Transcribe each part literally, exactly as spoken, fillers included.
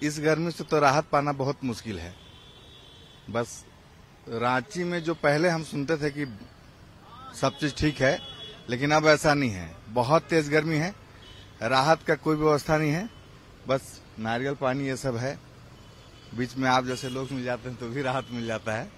इस गर्मी से तो राहत पाना बहुत मुश्किल है। बस रांची में जो पहले हम सुनते थे कि सब चीज ठीक है, लेकिन अब ऐसा नहीं है। बहुत तेज गर्मी है, राहत का कोई व्यवस्था नहीं है। बस नारियल पानी ये सब है, बीच में आप जैसे लोग मिल जाते हैं तो भी राहत मिल जाता है।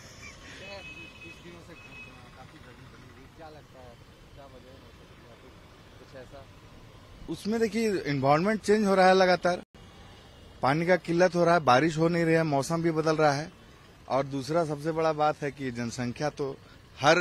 उसमें देखिए इन्वायरमेंट चेंज हो रहा है, लगातार पानी का किल्लत हो रहा है, बारिश हो नहीं रही है, मौसम भी बदल रहा है। और दूसरा सबसे बड़ा बात है कि जनसंख्या तो हर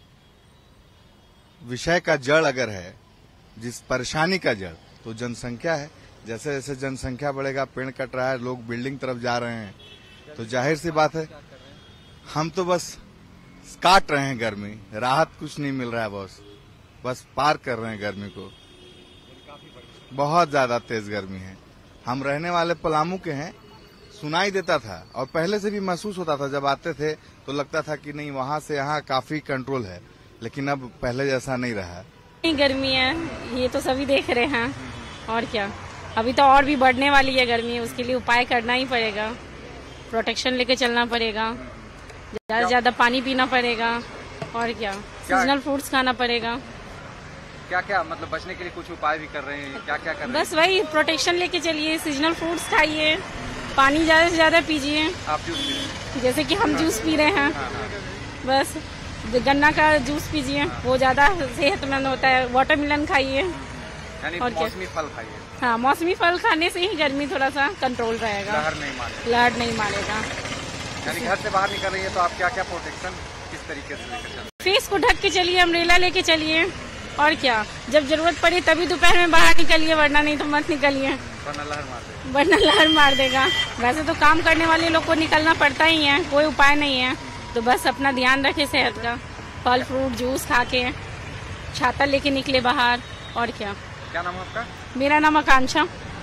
विषय का जड़ अगर है, जिस परेशानी का जड़ तो जनसंख्या है। जैसे जैसे जनसंख्या बढ़ेगा, पेड़ कट रहा है, लोग बिल्डिंग तरफ जा रहे हैं, तो जाहिर सी बात है हम तो बस काट रहे हैं गर्मी, राहत कुछ नहीं मिल रहा है बॉस, बस पार कर रहे हैं गर्मी को। बहुत ज्यादा तेज गर्मी है। हम रहने वाले पलामू के हैं, सुनाई देता था और पहले से भी महसूस होता था। जब आते थे तो लगता था कि नहीं वहां से यहाँ काफी कंट्रोल है, लेकिन अब पहले जैसा नहीं रहा। गर्मी है, ये तो सभी देख रहे हैं, और क्या। अभी तो और भी बढ़ने वाली है गर्मी, उसके लिए उपाय करना ही पड़ेगा, प्रोटेक्शन लेके चलना पड़ेगा, ज्यादा से ज्यादा पानी पीना पड़ेगा, और क्या, सीजनल फ्रूट्स खाना पड़ेगा। क्या क्या मतलब बचने के लिए कुछ उपाय भी कर रहे हैं? क्या क्या कर रहे हैं? बस वही प्रोटेक्शन लेके चलिए, सीजनल फ्रूट्स खाइए, पानी ज्यादा से ज्यादा पीजिए। आप जूस पी रहे हैं? जैसे कि हम जूस पी रहे हैं, हाँ, हाँ। बस गन्ना का जूस पीजिए, वो ज्यादा सेहतमंद होता है। वाटरमेलन खाइए, यानी मौसमी फल खाइए। हाँ, मौसमी फल खाने से ही गर्मी थोड़ा सा कंट्रोल रहेगा, लहर नहीं मारेगा। लहर नहीं मारेगा। यानी घर से बाहर निकल रही है तो आप क्या क्या प्रोटेक्शन किस तरीके से लेकर चलते? फेस को ढक के चलिए, अम्ब्रेला लेके चलिए, और क्या, जब जरूरत पड़े तभी दोपहर में बाहर निकलिए, वरना नहीं तो मत निकलिए, वरना लहर मार देगा। वरना लहर मार देगा। वैसे तो काम करने वाले लोग को निकलना पड़ता ही है, कोई उपाय नहीं है, तो बस अपना ध्यान रखे सेहत का, फल फ्रूट जूस खा के, छाता लेके निकले बाहर, और क्या। क्या नाम है आपका? मेरा नाम आकांक्षा।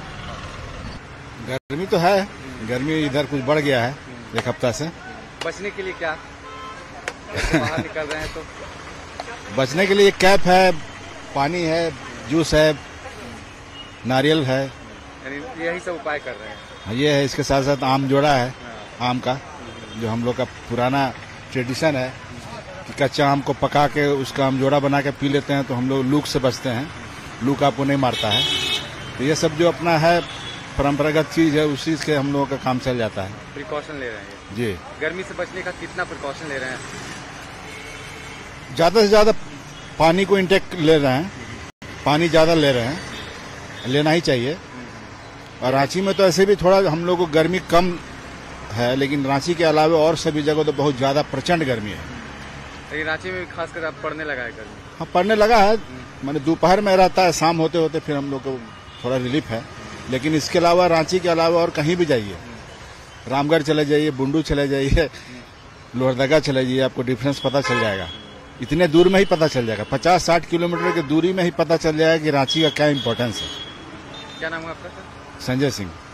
गर्मी तो है, गर्मी इधर कुछ बढ़ गया है एक हफ्ता से। बचने के लिए क्या बाहर निकल रहे हैं तो? बचने के लिए कैप है, पानी है, जूस है, नारियल है, यानी यही सब उपाय कर रहे हैं। ये है। इसके साथ साथ आम जोड़ा है, आम का जो हम लोग का पुराना ट्रेडिशन है कि कच्चा आम को पका के उसका आम जोड़ा बना के पी लेते हैं तो हम लोग लू से बचते हैं, लू का आपको नहीं मारता है। तो ये सब जो अपना है परंपरागत चीज है, उसी से हम लोगों का काम चल जाता है। प्रिकॉशन ले रहे हैं जी। गर्मी से बचने का कितना प्रिकॉशन ले रहे हैं? ज्यादा से ज्यादा पानी को इंटेक ले रहे हैं, पानी ज्यादा ले रहे हैं, लेना ही चाहिए। और रांची में तो ऐसे भी थोड़ा हम लोग को गर्मी कम है, लेकिन रांची के अलावा और सभी जगह तो बहुत ज्यादा प्रचंड गर्मी है। लेकिन रांची में खासकर अब पड़ने लगा है गर्मी? हाँ, पड़ने लगा है, मैंने दोपहर में रहता है, शाम होते होते फिर हम लोग को थोड़ा रिलीफ है। लेकिन इसके अलावा रांची के अलावा और कहीं भी जाइए, रामगढ़ चले जाइए, बुंडू चले जाइए, लोहरदगा चले जाइए, आपको डिफरेंस पता चल जाएगा। इतने दूर में ही पता चल जाएगा, पचास साठ किलोमीटर की दूरी में ही पता चल जाएगा कि रांची का क्या इम्पोर्टेंस है। क्या नाम है आपका? संजय सिंह।